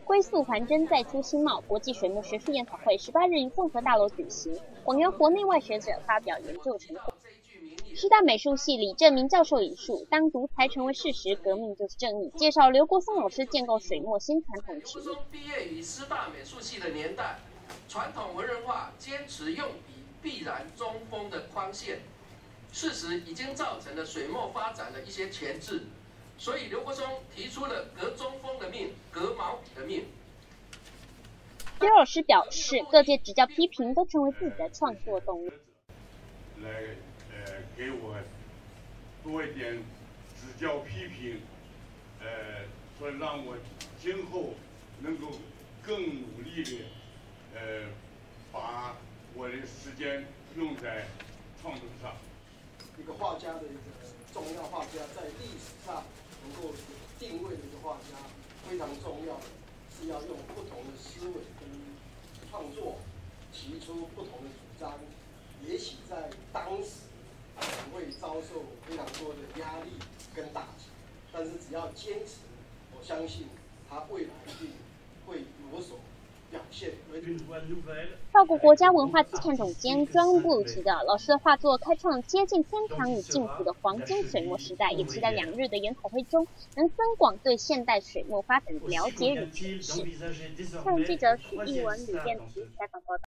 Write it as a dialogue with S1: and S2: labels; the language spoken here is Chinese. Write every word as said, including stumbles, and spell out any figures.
S1: 龟速环真再出新貌，国际水墨学术研讨会十八日于综合大楼举行，广元国内外学者发表研究成果。师大美术系李正明教授引述：“当独裁成为事实，革命就是正义。”介绍刘国松老师建构水墨新传统指引。
S2: 毕业于师大美术系的年代，传统文人画坚持用笔必然中锋的框线，事实已经造成了水墨发展的一些前置。 所以刘国松提出了革中锋的命，革毛笔的命。
S1: 刘老师表示，各界指教批评都成为自己的创作动力。
S3: 来，呃，给我多一点指教批评，呃，说让我今后能够更努力的，呃，把我的时间用在创作上。
S4: 一个画家的一个重要画家，在历史上。 能够定位的一个画家非常重要的是要用不同的思维跟创作提出不同的主张，也许在当时可能会遭受非常多的压力跟打击，但是只要坚持，我相信他未来一定会有所表现。
S1: 法国国家文化资产总监庄恩布鲁提到，老师的画作开创接近天堂与净土的黄金水墨时代，也期待两日的研讨会中能增广对现代水墨发展的了解与诠释。新闻记者许艺文、吕建琪采访报道。